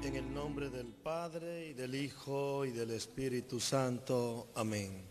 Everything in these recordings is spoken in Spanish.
En el nombre del Padre, y del Hijo, y del Espíritu Santo. Amén.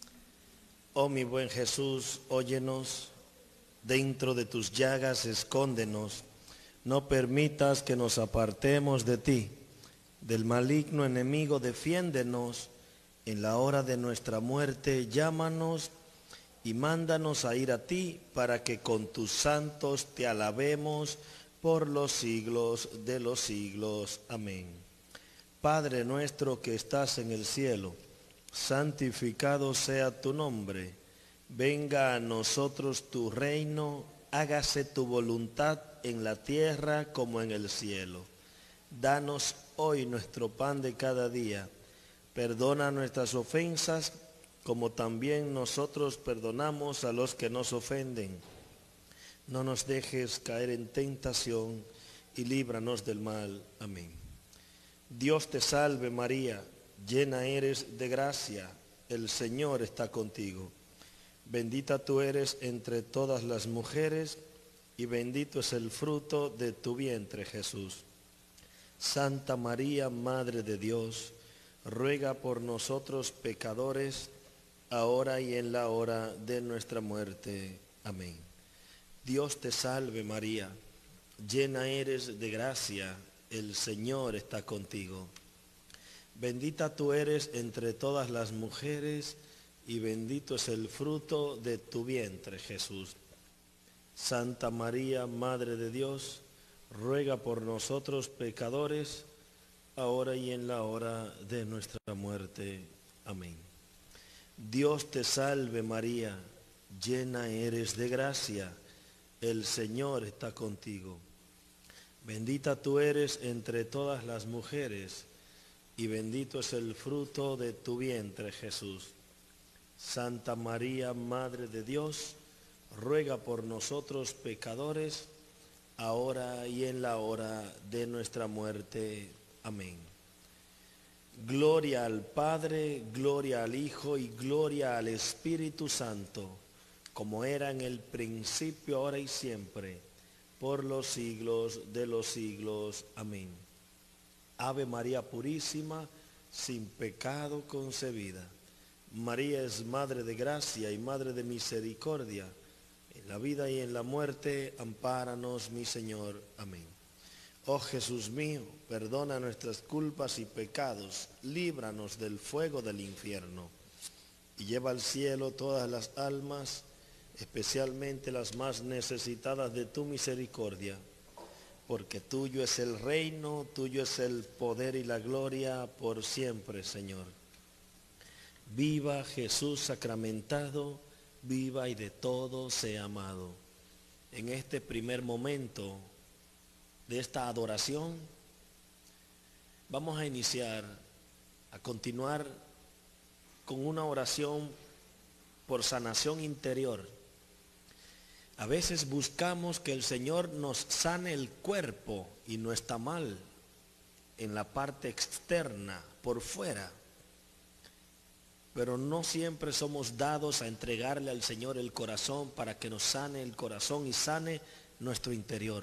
Oh mi buen Jesús, óyenos, dentro de tus llagas escóndenos, no permitas que nos apartemos de ti. Del maligno enemigo defiéndenos, en la hora de nuestra muerte llámanos y mándanos a ir a ti, para que con tus santos te alabemos por los siglos de los siglos. Amén. Padre nuestro que estás en el cielo, santificado sea tu nombre. Venga a nosotros tu reino, hágase tu voluntad en la tierra como en el cielo. Danos hoy nuestro pan de cada día. Perdona nuestras ofensas, como también nosotros perdonamos a los que nos ofenden. No nos dejes caer en tentación y líbranos del mal. Amén. Dios te salve María, llena eres de gracia, el Señor está contigo. Bendita tú eres entre todas las mujeres, y bendito es el fruto de tu vientre, Jesús. Santa María, Madre de Dios, ruega por nosotros pecadores, ahora y en la hora de nuestra muerte. Amén. Dios te salve María, llena eres de gracia, el Señor está contigo. Bendita tú eres entre todas las mujeres, y bendito es el fruto de tu vientre, Jesús. Santa María, Madre de Dios, ruega por nosotros pecadores, ahora y en la hora de nuestra muerte. Amén. Dios te salve María, llena eres de gracia, el Señor está contigo. Bendita tú eres entre todas las mujeres, y bendito es el fruto de tu vientre, Jesús. Santa María, Madre de Dios, ruega por nosotros pecadores, ahora y en la hora de nuestra muerte. Amén. Gloria al Padre, gloria al Hijo y gloria al Espíritu Santo, como era en el principio, ahora y siempre, por los siglos de los siglos. Amén. Ave María Purísima, sin pecado concebida. María es Madre de Gracia y Madre de Misericordia. En la vida y en la muerte, ampáranos, mi Señor. Amén. Oh Jesús mío, perdona nuestras culpas y pecados, líbranos del fuego del infierno, y lleva al cielo todas las almas, especialmente las más necesitadas de tu misericordia, porque tuyo es el reino, tuyo es el poder y la gloria por siempre, Señor. Viva Jesús sacramentado, viva y de todo sea amado. En este primer momento de esta adoración, vamos a iniciar, a continuar con una oración por sanación interior. A veces buscamos que el Señor nos sane el cuerpo, y no está mal, en la parte externa, por fuera. Pero no siempre somos dados a entregarle al Señor el corazón para que nos sane el corazón y sane nuestro interior.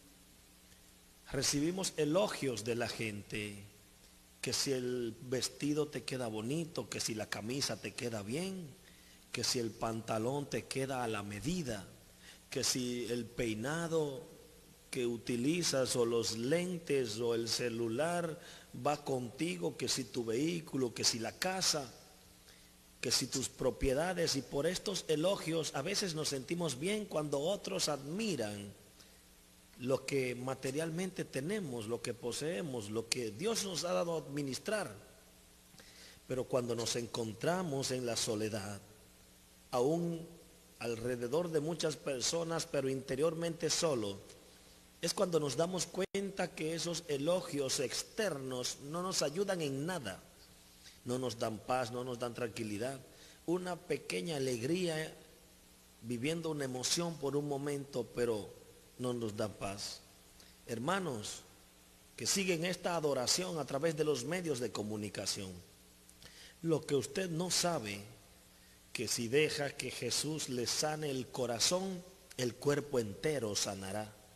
Recibimos elogios de la gente, que si el vestido te queda bonito, que si la camisa te queda bien, que si el pantalón te queda a la medida, que si el peinado que utilizas o los lentes o el celular va contigo, que si tu vehículo, que si la casa, que si tus propiedades. Y por estos elogios a veces nos sentimos bien cuando otros admiran lo que materialmente tenemos, lo que poseemos, lo que Dios nos ha dado a administrar. Pero cuando nos encontramos en la soledad, aún alrededor de muchas personas, pero interiormente solo, es cuando nos damos cuenta que esos elogios externos no nos ayudan en nada. No nos dan paz, no nos dan tranquilidad. Una pequeña alegría, viviendo una emoción por un momento, pero no nos dan paz. Hermanos que siguen esta adoración a través de los medios de comunicación, lo que usted no sabe, que si deja que Jesús le sane el corazón, el cuerpo entero sanará.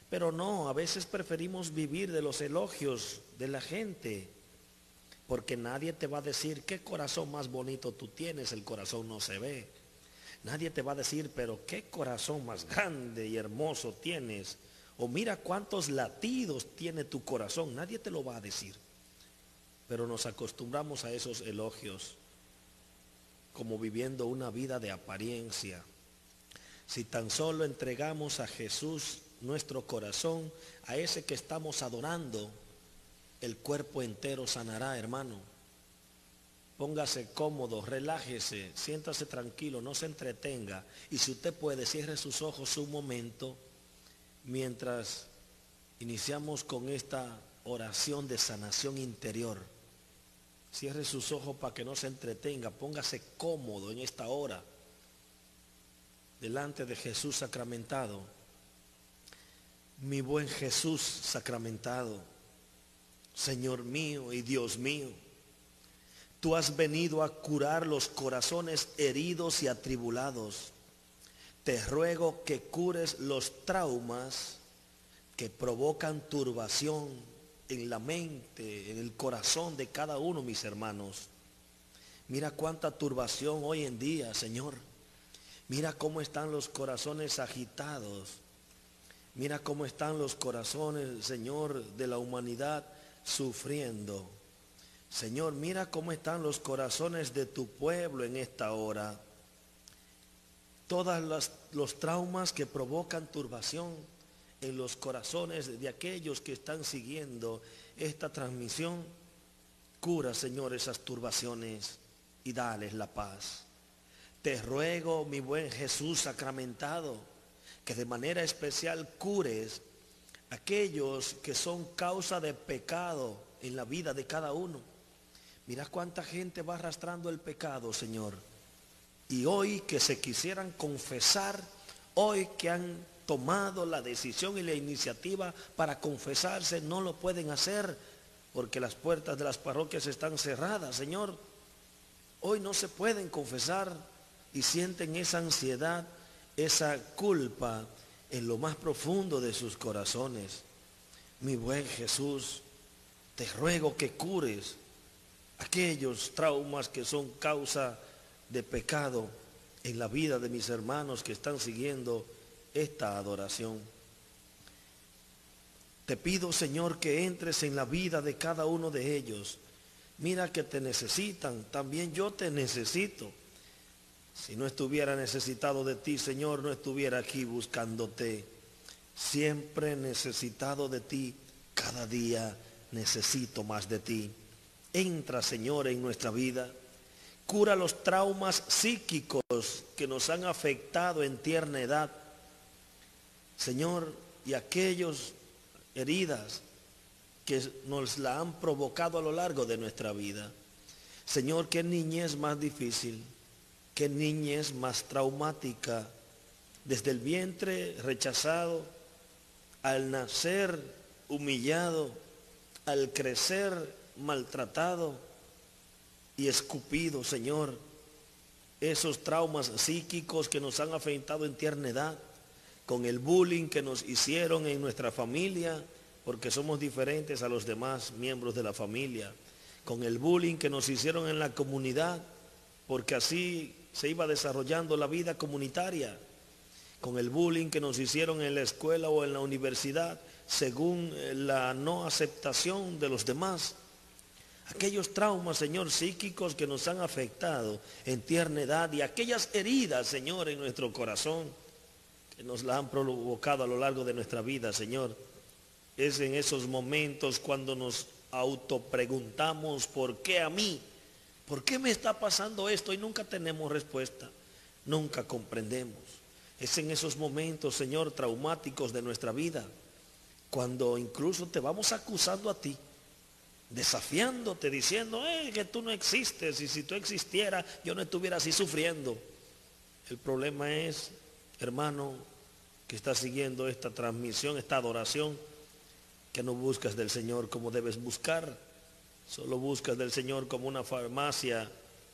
Pero no, a veces preferimos vivir de los elogios de la gente, porque nadie te va a decir qué corazón más bonito tú tienes, el corazón no se ve. Nadie te va a decir, pero qué corazón más grande y hermoso tienes, o mira cuántos latidos tiene tu corazón, nadie te lo va a decir. Pero nos acostumbramos a esos elogios, como viviendo una vida de apariencia. Si tan solo entregamos a Jesús nuestro corazón, a ese que estamos adorando, el cuerpo entero sanará, hermano. Póngase cómodo, relájese, siéntase tranquilo, no se entretenga. Y si usted puede, cierre sus ojos un momento mientras iniciamos con esta oración de sanación interior. Cierre sus ojos para que no se entretenga, póngase cómodo en esta hora delante de Jesús sacramentado. Mi buen Jesús sacramentado, Señor mío y Dios mío, tú has venido a curar los corazones heridos y atribulados. Te ruego que cures los traumas que provocan turbación en la mente, en el corazón de cada uno, mis hermanos. Mira cuánta turbación hoy en día, Señor. Mira cómo están los corazones agitados. Mira cómo están los corazones, Señor, de la humanidad sufriendo. Señor, mira cómo están los corazones de tu pueblo en esta hora. Todos los traumas que provocan turbación en los corazones de aquellos que están siguiendo esta transmisión. Cura, Señor, esas turbaciones y dales la paz. Te ruego, mi buen Jesús sacramentado, que de manera especial cures aquellos que son causa de pecado en la vida de cada uno. Mira cuánta gente va arrastrando el pecado, Señor. Y hoy que se quisieran confesar, hoy que han tomado la decisión y la iniciativa para confesarse, no lo pueden hacer porque las puertas de las parroquias están cerradas, Señor. Hoy no se pueden confesar y sienten esa ansiedad, esa culpa en lo más profundo de sus corazones. Mi buen Jesús, te ruego que cures aquellos traumas que son causa de pecado en la vida de mis hermanos que están siguiendo esta adoración. Te pido, Señor, que entres en la vida de cada uno de ellos. Mira que te necesitan, también yo te necesito. Si no estuviera necesitado de ti, Señor, no estuviera aquí buscándote. Siempre necesitado de ti, cada día necesito más de ti. Entra, Señor, en nuestra vida. Cura los traumas psíquicos que nos han afectado en tierna edad. Señor, y aquellas heridas que nos la han provocado a lo largo de nuestra vida. Señor, qué niñez más difícil, qué niñez más traumática. Desde el vientre rechazado, al nacer humillado, al crecer maltratado y escupido, Señor. Esos traumas psíquicos que nos han afectado en tierna edad, con el bullying que nos hicieron en nuestra familia, porque somos diferentes a los demás miembros de la familia, con el bullying que nos hicieron en la comunidad, porque así se iba desarrollando la vida comunitaria, con el bullying que nos hicieron en la escuela o en la universidad, según la no aceptación de los demás. Aquellos traumas, Señor, psíquicos que nos han afectado en tierna edad y aquellas heridas, Señor, en nuestro corazón, que nos la han provocado a lo largo de nuestra vida, Señor. Es en esos momentos cuando nos autopreguntamos, ¿por qué a mí? ¿Por qué me está pasando esto? Y nunca tenemos respuesta, nunca comprendemos. Es en esos momentos, Señor, traumáticos de nuestra vida, cuando incluso te vamos acusando a ti, desafiándote, diciendo que tú no existes, y si tú existieras yo no estuviera así sufriendo. El problema es, hermano, que está siguiendo esta transmisión, esta adoración, que no buscas del Señor como debes buscar. Solo buscas del Señor como una farmacia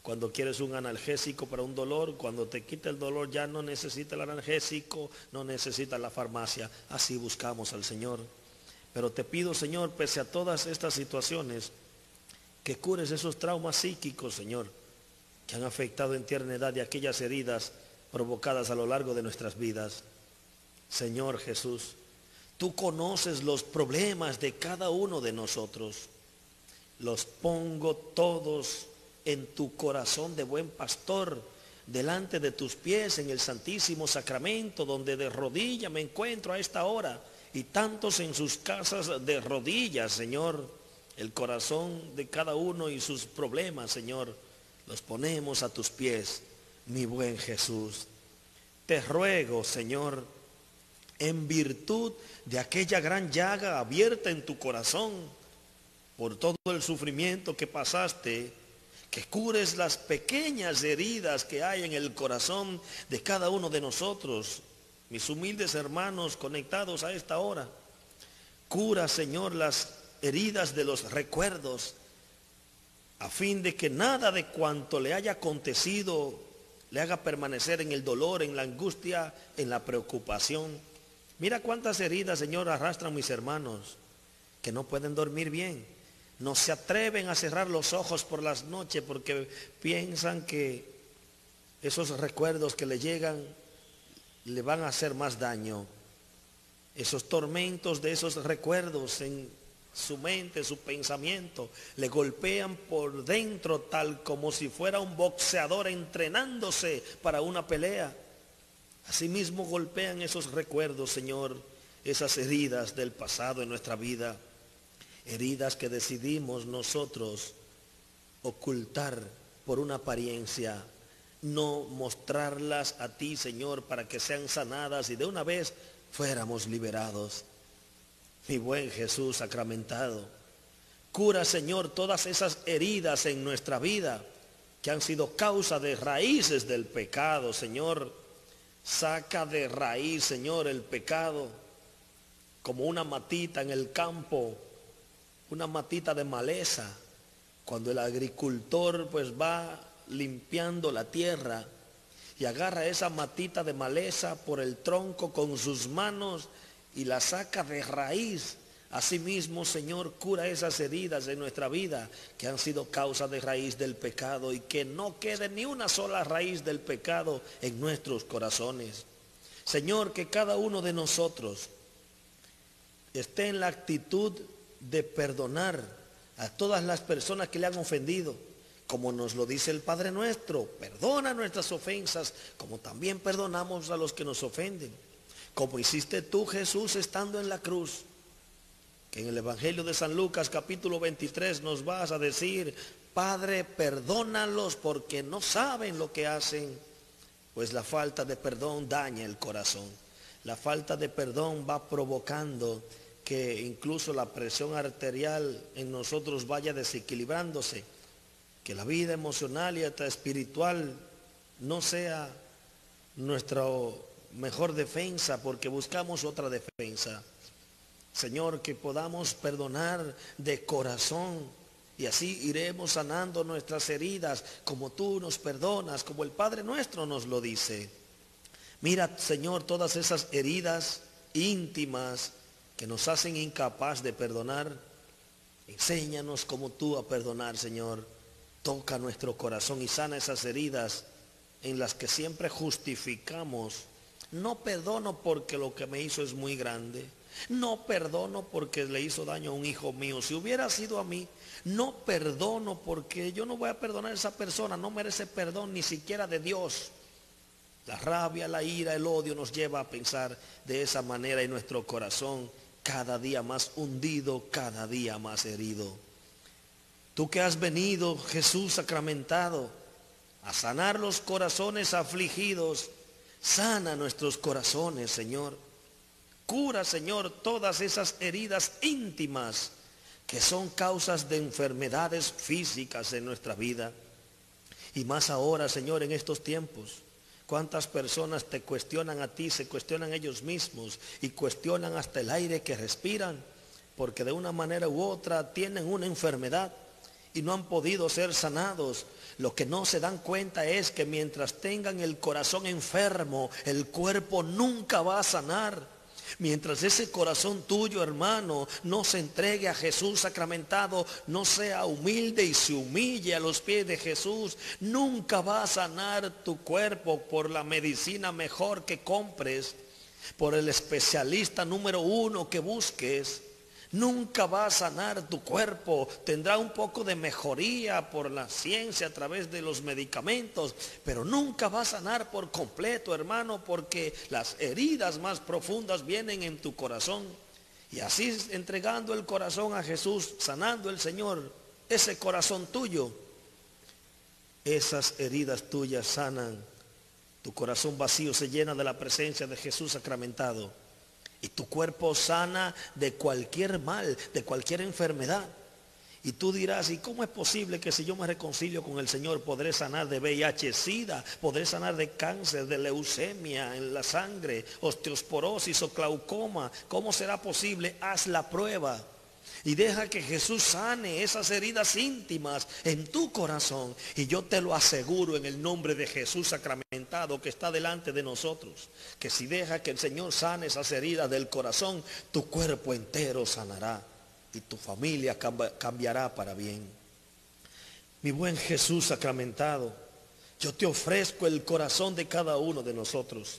Cuando quieres un analgésico para un dolor, cuando te quita el dolor ya no necesitas el analgésico, no necesitas la farmacia. Así buscamos al Señor. Pero te pido, Señor, pese a todas estas situaciones, que cures esos traumas psíquicos, Señor, que han afectado en tierna edad y aquellas heridas provocadas a lo largo de nuestras vidas. Señor Jesús, tú conoces los problemas de cada uno de nosotros. Los pongo todos en tu corazón de buen pastor, delante de tus pies en el Santísimo Sacramento, donde de rodillas me encuentro a esta hora, y tantos en sus casas de rodillas, Señor. El corazón de cada uno y sus problemas, Señor, los ponemos a tus pies, mi buen Jesús. Te ruego, Señor, en virtud de aquella gran llaga abierta en tu corazón, por todo el sufrimiento que pasaste, que cures las pequeñas heridas que hay en el corazón de cada uno de nosotros, mis humildes hermanos conectados a esta hora. Cura, Señor, las heridas de los recuerdos, a fin de que nada de cuanto le haya acontecido le haga permanecer en el dolor, en la angustia, en la preocupación. Mira cuántas heridas, Señor, arrastran mis hermanos, que no pueden dormir bien. No se atreven a cerrar los ojos por las noches porque piensan que esos recuerdos que le llegan le van a hacer más daño. Esos tormentos de esos recuerdos en su mente, su pensamiento, le golpean por dentro tal como si fuera un boxeador entrenándose para una pelea. Asimismo golpean esos recuerdos, Señor, esas heridas del pasado en nuestra vida, heridas que decidimos nosotros ocultar por una apariencia, no mostrarlas a ti, Señor, para que sean sanadas y de una vez fuéramos liberados. Mi buen Jesús sacramentado, cura, Señor, todas esas heridas en nuestra vida que han sido causa de raíces del pecado, Señor. Saca de raíz, Señor, el pecado como una matita en el campo, una matita de maleza. Cuando el agricultor pues va limpiando la tierra y agarra esa matita de maleza por el tronco con sus manos y la saca de raíz. Asimismo, Señor, cura esas heridas de nuestra vida que han sido causa de raíz del pecado y que no quede ni una sola raíz del pecado en nuestros corazones. Señor, que cada uno de nosotros esté en la actitud de perdonar a todas las personas que le han ofendido, como nos lo dice el Padre nuestro: perdona nuestras ofensas, como también perdonamos a los que nos ofenden. Como hiciste tú, Jesús, estando en la cruz, que en el Evangelio de San Lucas capítulo 23 nos vas a decir: Padre, perdónalos porque no saben lo que hacen. Pues la falta de perdón daña el corazón. La falta de perdón va provocando que incluso la presión arterial en nosotros vaya desequilibrándose, que la vida emocional y hasta espiritual no sea nuestra mejor defensa, porque buscamos otra defensa. Señor, que podamos perdonar de corazón y así iremos sanando nuestras heridas como tú nos perdonas, como el Padre nuestro nos lo dice. Mira, Señor, todas esas heridas íntimas que nos hacen incapaz de perdonar. Enséñanos como tú a perdonar, Señor. Toca nuestro corazón y sana esas heridas en las que siempre justificamos: no perdono porque lo que me hizo es muy grande, no perdono porque le hizo daño a un hijo mío, si hubiera sido a mí, no perdono porque yo no voy a perdonar a esa persona, no merece perdón ni siquiera de Dios. La rabia, la ira, el odio nos lleva a pensar de esa manera y nuestro corazón cada día más hundido, cada día más herido. Tú que has venido, Jesús sacramentado, a sanar los corazones afligidos, sana nuestros corazones, Señor. Cura, Señor, todas esas heridas íntimas que son causas de enfermedades físicas en nuestra vida. Y más ahora, Señor, en estos tiempos, cuántas personas te cuestionan a ti, se cuestionan ellos mismos y cuestionan hasta el aire que respiran, porque de una manera u otra tienen una enfermedad. y no han podido ser sanados. Lo que no se dan cuenta es que mientras tengan el corazón enfermo, el cuerpo nunca va a sanar. Mientras ese corazón tuyo, hermano, no se entregue a Jesús sacramentado, no sea humilde y se humille a los pies de Jesús, nunca va a sanar tu cuerpo por la medicina mejor que compres, por el especialista número 1 que busques. Nunca va a sanar tu cuerpo. Tendrá un poco de mejoría por la ciencia a través de los medicamentos, pero nunca va a sanar por completo, hermano, porque las heridas más profundas vienen en tu corazón. Y así, entregando el corazón a Jesús, sanando el Señor, ese corazón tuyo, esas heridas tuyas sanan. Tu corazón vacío se llena de la presencia de Jesús sacramentado. Y tu cuerpo sana de cualquier mal, de cualquier enfermedad. Y tú dirás, ¿y cómo es posible que si yo me reconcilio con el Señor podré sanar de VIH-Sida, podré sanar de cáncer, de leucemia en la sangre, osteosporosis o glaucoma? ¿Cómo será posible? Haz la prueba. Y deja que Jesús sane esas heridas íntimas en tu corazón. Y yo te lo aseguro en el nombre de Jesús sacramentado que está delante de nosotros, que si deja que el Señor sane esas heridas del corazón, tu cuerpo entero sanará y tu familia cambiará para bien. Mi buen Jesús sacramentado, yo te ofrezco el corazón de cada uno de nosotros.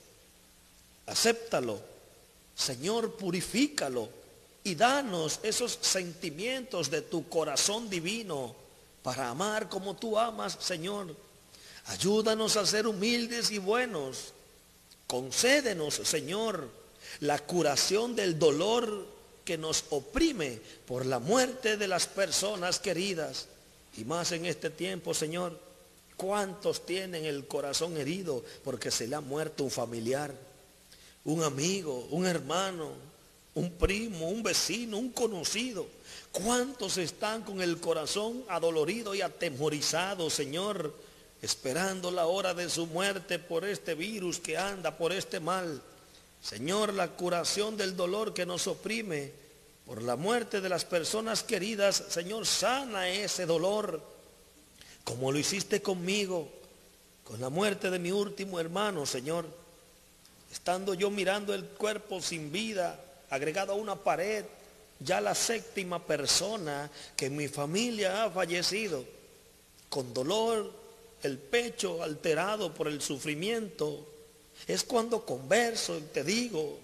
Acéptalo, Señor, purifícalo. Y danos esos sentimientos de tu corazón divino para amar como tú amas, Señor. Ayúdanos a ser humildes y buenos. Concédenos, Señor, la curación del dolor que nos oprime por la muerte de las personas queridas. Y más en este tiempo, Señor, ¿cuántos tienen el corazón herido porque se le ha muerto un familiar, un amigo, un hermano, un primo, un vecino, un conocido? ¿Cuántos están con el corazón adolorido y atemorizado, Señor, esperando la hora de su muerte por este virus que anda, por este mal? Señor, la curación del dolor que nos oprime por la muerte de las personas queridas, Señor, sana ese dolor, como lo hiciste conmigo, con la muerte de mi último hermano, Señor. Estando yo mirando el cuerpo sin vida, agregado a una pared, ya la 7ª persona que en mi familia ha fallecido, con dolor, el pecho alterado por el sufrimiento, es cuando converso y te digo,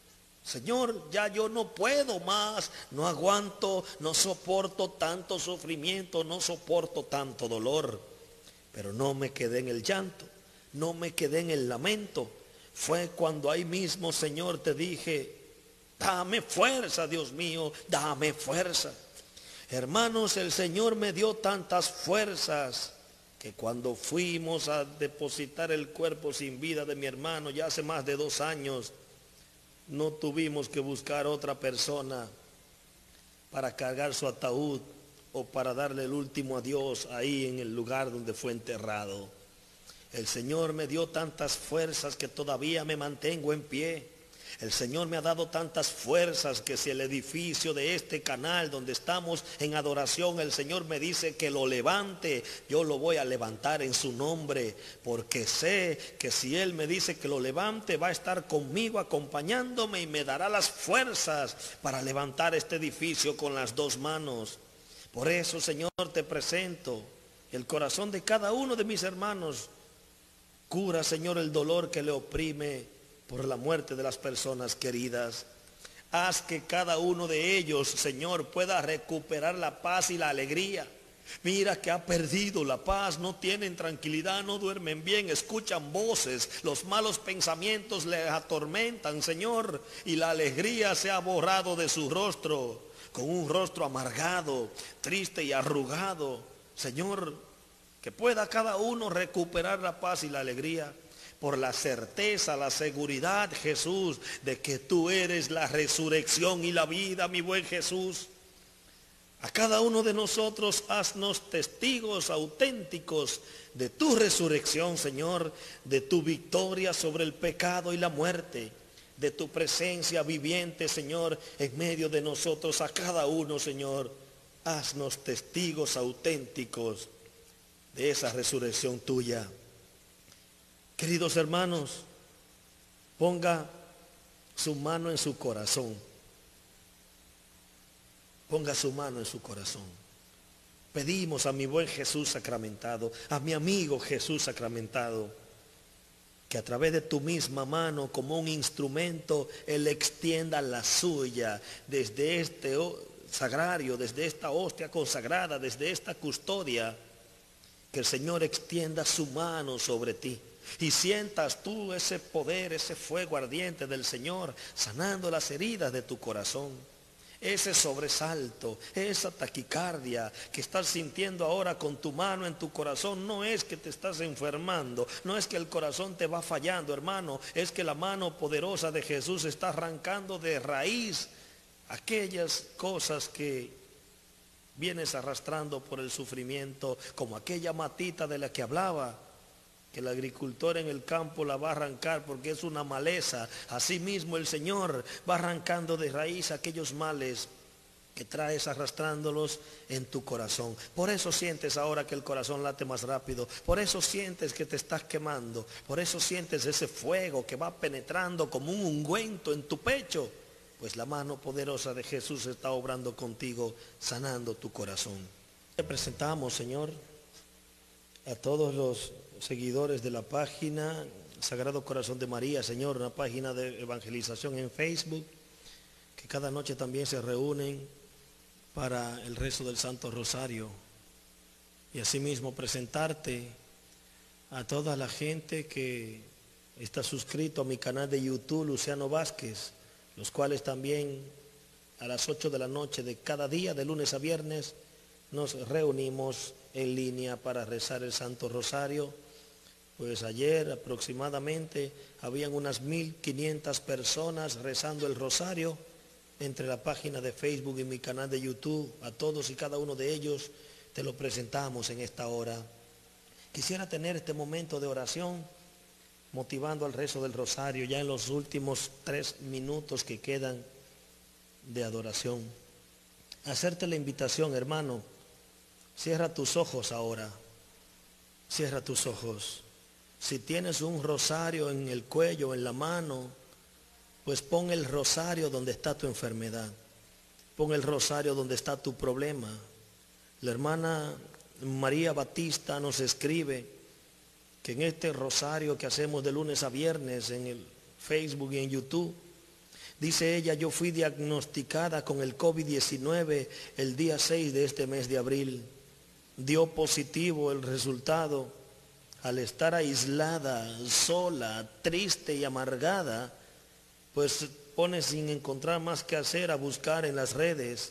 Señor, ya yo no puedo más, no aguanto, no soporto tanto sufrimiento, no soporto tanto dolor. Pero no me quedé en el llanto, no me quedé en el lamento. Fue cuando ahí mismo, Señor, te dije, dame fuerza, Dios mío, dame fuerza. Hermanos, el Señor me dio tantas fuerzas que cuando fuimos a depositar el cuerpo sin vida de mi hermano, ya hace más de 2 años, no tuvimos que buscar otra persona para cargar su ataúd o para darle el último adiós ahí en el lugar donde fue enterrado. El Señor me dio tantas fuerzas que todavía me mantengo en pie. El Señor me ha dado tantas fuerzas que si el edificio de este canal donde estamos en adoración, el Señor me dice que lo levante, yo lo voy a levantar en su nombre, porque sé que si Él me dice que lo levante, va a estar conmigo acompañándome y me dará las fuerzas para levantar este edificio con las 2 manos. Por eso, Señor, te presento el corazón de cada uno de mis hermanos. Cura, Señor, el dolor que le oprime por la muerte de las personas queridas. Haz que cada uno de ellos, Señor, pueda recuperar la paz y la alegría. Mira que ha perdido la paz, no tienen tranquilidad, no duermen bien, escuchan voces, los malos pensamientos les atormentan, Señor, y la alegría se ha borrado de su rostro, con un rostro amargado, triste y arrugado. Señor, que pueda cada uno recuperar la paz y la alegría. Por la certeza, la seguridad, Jesús, de que tú eres la resurrección y la vida, mi buen Jesús. A cada uno de nosotros haznos testigos auténticos de tu resurrección, Señor, de tu victoria sobre el pecado y la muerte, de tu presencia viviente, Señor, en medio de nosotros, a cada uno, Señor. haznos testigos auténticos de esa resurrección tuya. Queridos hermanos, ponga su mano en su corazón. Ponga su mano en su corazón. Pedimos a mi buen Jesús sacramentado, a mi amigo Jesús sacramentado, que a través de tu misma mano, como un instrumento, Él extienda la suya desde este sagrario, desde esta hostia consagrada, desde esta custodia, que el Señor extienda su mano sobre ti y sientas tú ese poder, ese fuego ardiente del Señor, sanando las heridas de tu corazón. Ese sobresalto, esa taquicardia que estás sintiendo ahora con tu mano en tu corazón, no es que te estás enfermando, no es que el corazón te va fallando, hermano, es que la mano poderosa de Jesús está arrancando de raíz aquellas cosas que vienes arrastrando por el sufrimiento, como aquella matita de la que hablaba, que el agricultor en el campo la va a arrancar porque es una maleza. Asimismo el Señor va arrancando de raíz aquellos males que traes arrastrándolos en tu corazón. Por eso sientes ahora que el corazón late más rápido, por eso sientes que te estás quemando, por eso sientes ese fuego que va penetrando como un ungüento en tu pecho, pues la mano poderosa de Jesús está obrando contigo, sanando tu corazón. Te presentamos, Señor, a todos los seguidores de la página Sagrado Corazón de María, Señor, una página de evangelización en Facebook, que cada noche también se reúnen para el rezo del Santo Rosario. Y asimismo presentarte a toda la gente que está suscrito a mi canal de YouTube, Luciano Vázquez, los cuales también a las 8 de la noche de cada día, de lunes a viernes, nos reunimos en línea para rezar el Santo Rosario. Pues ayer aproximadamente habían unas 1500 personas rezando el rosario entre la página de Facebook y mi canal de YouTube. A todos y cada uno de ellos te lo presentamos en esta hora. Quisiera tener este momento de oración motivando al rezo del rosario ya en los últimos 3 minutos que quedan de adoración. Hacerte la invitación, hermano, cierra tus ojos ahora, cierra tus ojos. Si tienes un rosario en el cuello, en la mano, pues pon el rosario donde está tu enfermedad. Pon el rosario donde está tu problema. La hermana María Batista nos escribe que en este rosario que hacemos de lunes a viernes en el Facebook y en YouTube, dice ella, yo fui diagnosticada con el COVID-19 el día 6 de este mes de abril. Dio positivo el resultado. Al estar aislada, sola, triste y amargada, pues pone sin encontrar más que hacer a buscar en las redes.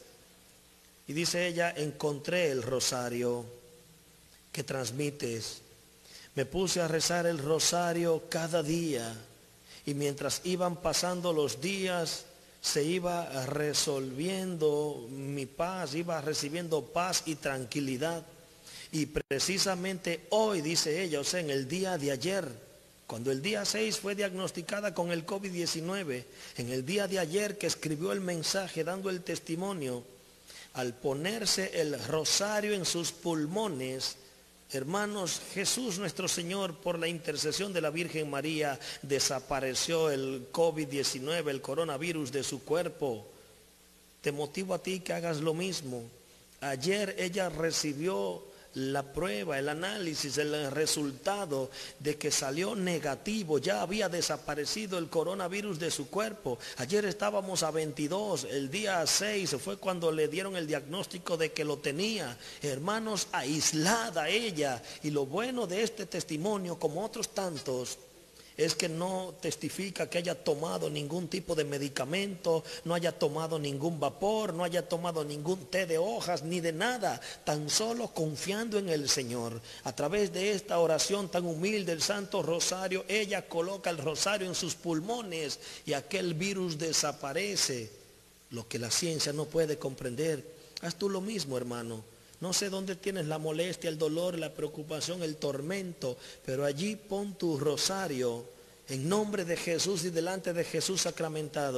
Y dice ella, encontré el rosario que transmites. Me puse a rezar el rosario cada día y mientras iban pasando los días se iba resolviendo mi paz, iba recibiendo paz y tranquilidad. Y precisamente hoy, dice ella, o sea, en el día de ayer, cuando el día 6 fue diagnosticada con el COVID-19, en el día de ayer que escribió el mensaje dando el testimonio, al ponerse el rosario en sus pulmones, hermanos, Jesús nuestro Señor, por la intercesión de la Virgen María, desapareció el COVID-19, el coronavirus de su cuerpo. Te motivo a ti que hagas lo mismo. Ayer ella recibió la prueba, el análisis, el resultado de que salió negativo, ya había desaparecido el coronavirus de su cuerpo. Ayer estábamos a 22, el día 6 fue cuando le dieron el diagnóstico de que lo tenía. Hermanos, aislada ella. Y lo bueno de este testimonio, como otros tantos, es que no testifica que haya tomado ningún tipo de medicamento, no haya tomado ningún vapor, no haya tomado ningún té de hojas, ni de nada, tan solo confiando en el Señor. A través de esta oración tan humilde del Santo Rosario, ella coloca el rosario en sus pulmones y aquel virus desaparece, lo que la ciencia no puede comprender. Haz tú lo mismo, hermano. No sé dónde tienes la molestia, el dolor, la preocupación, el tormento, pero allí pon tu rosario en nombre de Jesús y delante de Jesús sacramentado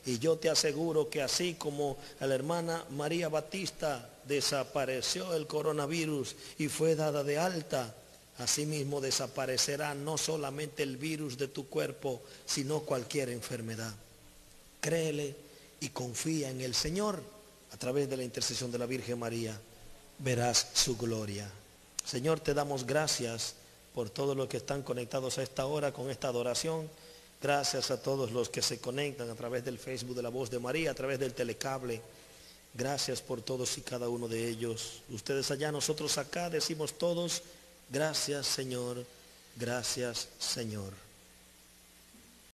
Y yo te aseguro que así como a la hermana María Batista desapareció el coronavirus y fue dada de alta, asimismo desaparecerá no solamente el virus de tu cuerpo, sino cualquier enfermedad. Créele y confía en el Señor. A través de la intercesión de la Virgen María verás su gloria. Señor, te damos gracias por todos los que están conectados a esta hora con esta adoración. Gracias a todos los que se conectan a través del Facebook de la Voz de María, a través del telecable. Gracias por todos y cada uno de ellos. Ustedes allá, nosotros acá, decimos todos, gracias Señor, gracias Señor.